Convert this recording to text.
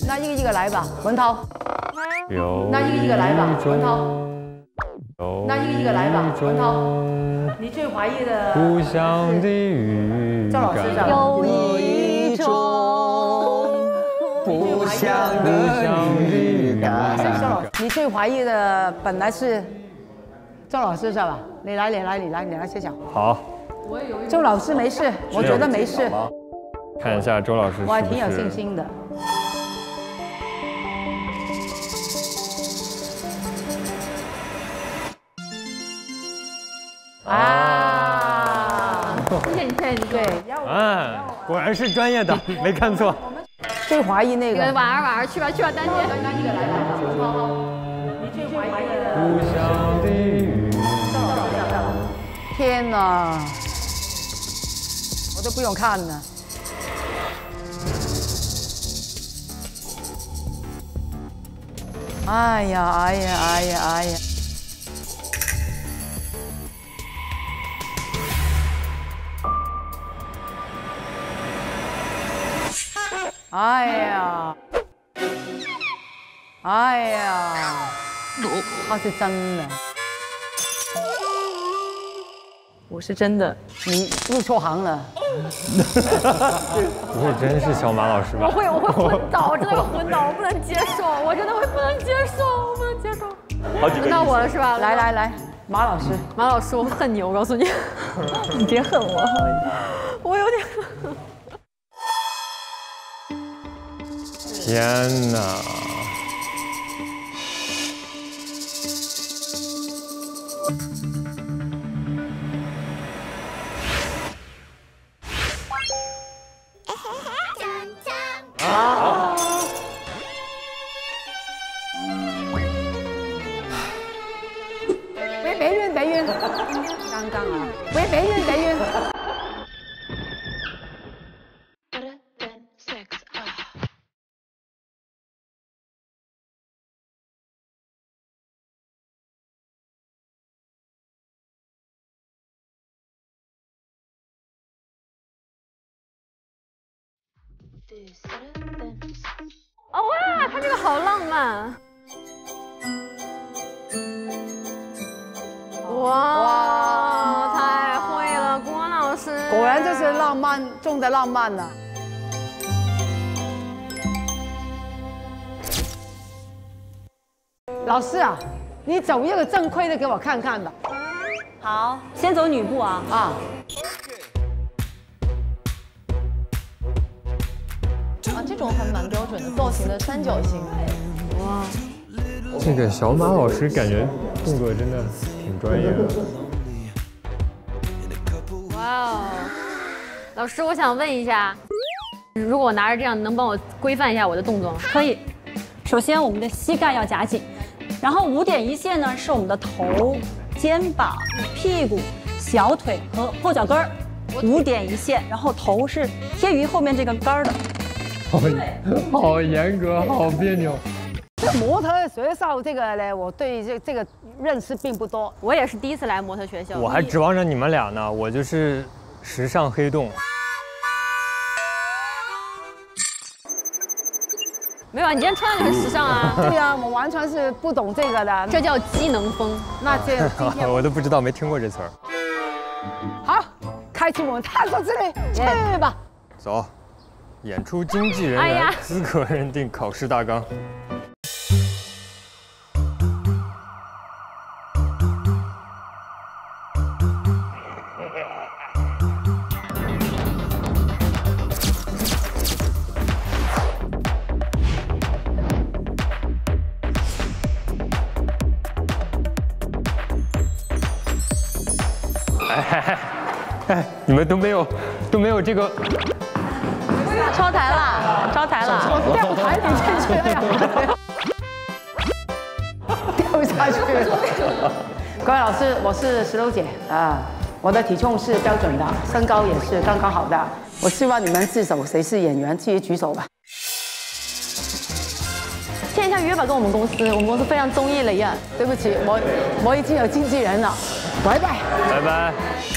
那一个一个来吧，文涛。 有。 那一个一个来吧，文涛。那一个一个来吧，文涛。你最怀疑的。 故乡的预赵老师感。 有一种不祥的预感。赵老师，你最怀疑的本来是赵老师是吧？你来揭晓。 好。 周老师没事，我觉得没事。 看一下周老师是不是。 我还挺有信心的。啊！对， 果然是专业的，没看错。 最怀疑那个。 晚上去吧，单间。 那一个来吧，你最怀疑的。 故乡的雨。 天哪！我都不用看了。哎呀！他是真的。 我是真的。 你入错行了。 不会真是小马老师吧？ 我会昏倒，我真的会昏倒，我不能接受，我真的会不能接受，我不能接受。轮到我了是吧？ 来，马老师， 我会恨你，我告诉你，你别恨我，我有点。 天哪！ 别晕，刚刚啊，别晕。 哦哇，他这个好浪漫。哇，太会了，郭老师。 果然就是浪漫中的浪漫了。老师啊，你走一个正规的给我看看吧。 好，先走女部啊。 这种还蛮标准的造型的三角形。 哇， 这个小马老师感觉动作真的挺专业的。 哇哦，老师，我想问一下，如果我拿着这样，能帮我规范一下我的动作吗？ 可以。首先，我们的膝盖要夹紧，然后5点一线呢是我们的头、肩膀、屁股、小腿和后脚跟儿，5点一线，然后头是贴于后面这个杆儿的。 好严格，好别扭。 这模特学校这个呢，我对这个认识并不多。 我也是第一次来模特学校。 我还指望着你们俩呢，我就是时尚黑洞。 没有啊，你今天穿的就很时尚啊。 对呀，我完全是不懂这个的。 这叫机能风。 那这今天我都不知道，没听过这词儿。 好，开启我们探索之旅，去吧。 走。演出经纪人员资格认定考试大纲。哎，你们都没有这个。 超台了，招台了， 掉海里进去了，掉下去了。各位老师，我是石榴姐啊，我的体重是标准的，身高也是刚刚好的。我希望你们自首谁是演员，自己举手吧。 签一下约吧，跟我们公司，我们公司非常综艺雷呀。 对不起，我已经有经纪人了，拜拜， 拜拜。